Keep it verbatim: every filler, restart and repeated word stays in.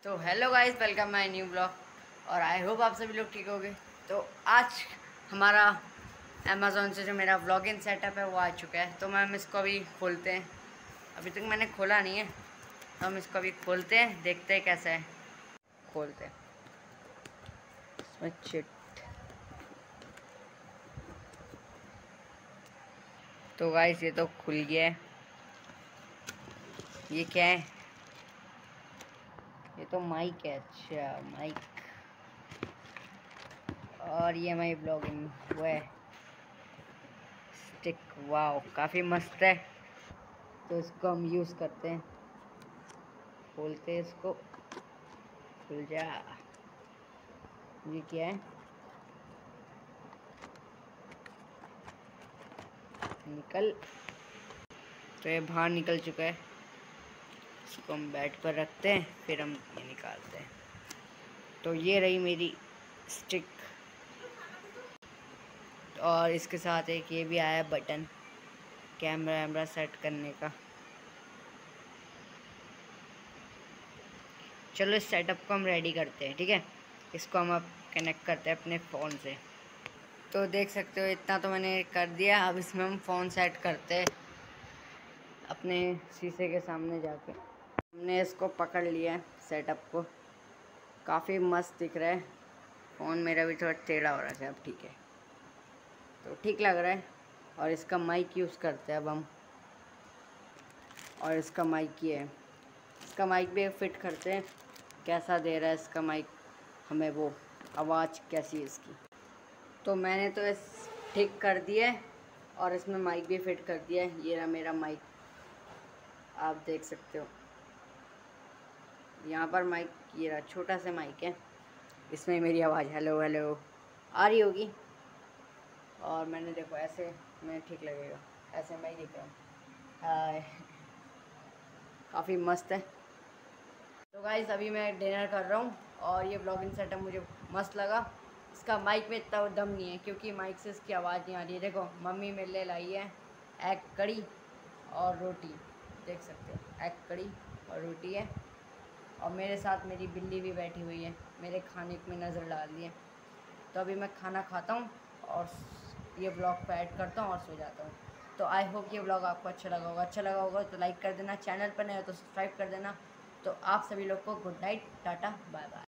तो hello guys, welcome my new blog. और I hope आप सभी लोग ठीक होंगे। तो आज हमारा अमेज़ोन से जो मेरा व्लॉगिंग सेटअप है वो आ चुका है। तो मैम इसको अभी खोलते हैं। अभी तक मैंने खोला नहीं है, तो हम इसको अभी खोलते हैं, देखते हैं कैसा है। खोलते हैं इसमें चिट। तो गाइस ये तो खुल गया है। ये क्या है? ये तो माइक है। अच्छा, माइक। और ये हमारी ब्लॉगिंग वो है स्टिक। वाओ, काफ़ी मस्त है। तो इसको हम यूज़ करते हैं। खोलते हैं इसको। खुल जा। ये क्या है? निकल। तो ये बाहर निकल चुका है। इसको हम बेड पर रखते हैं, फिर हम ये निकालते हैं। तो ये रही मेरी स्टिक। और इसके साथ एक ये भी आया बटन कैमरा वैमरा सेट करने का। चलो इस सेटअप को हम रेडी करते हैं, ठीक है। इसको हम अब कनेक्ट करते हैं अपने फ़ोन से। तो देख सकते हो इतना तो मैंने कर दिया। अब इसमें हम फ़ोन सेट करते हैं अपने शीशे के सामने जाके। हमने इसको पकड़ लिया है सेटअप को। काफ़ी मस्त दिख रहा है। फ़ोन मेरा भी थोड़ा टेढ़ा हो रहा है, अब ठीक है। तो ठीक लग रहा है। और इसका माइक यूज़ करते हैं अब हम। और इसका माइक ये है। इसका माइक भी फिट करते हैं, कैसा दे रहा है इसका माइक हमें, वो आवाज़ कैसी है इसकी। तो मैंने तो इस ठीक कर दिया है और इसमें माइक भी फिट कर दिया है। ये रहा मेरा माइक, आप देख सकते हो। यहाँ पर माइक, ये रहा छोटा सा माइक है। इसमें मेरी आवाज़ हेलो हेलो आ रही होगी। और मैंने देखो ऐसे में ठीक लगेगा, ऐसे मैं ही दिख रहा हूँ। हाय, काफ़ी मस्त है। तो गाइस अभी मैं डिनर कर रहा हूँ और ये ब्लॉगिंग सेटअप मुझे मस्त लगा। इसका माइक में इतना दम नहीं है क्योंकि माइक से इसकी आवाज़ नहीं आ रही है। देखो मम्मी मेरे लिए लाई है एग कड़ी और रोटी, देख सकते हो। एग कड़ी और रोटी है। और मेरे साथ मेरी बिल्ली भी बैठी हुई है, मेरे खाने में नज़र डाल दी है। तो अभी मैं खाना खाता हूँ और ये ब्लॉग पे ऐड करता हूँ और सो जाता हूँ। तो आई होप ये ब्लॉग आपको अच्छा लगा होगा। अच्छा लगा होगा तो लाइक कर देना, चैनल पर नए हो तो सब्सक्राइब कर देना। तो आप सभी लोग को good night, tata, bye bye.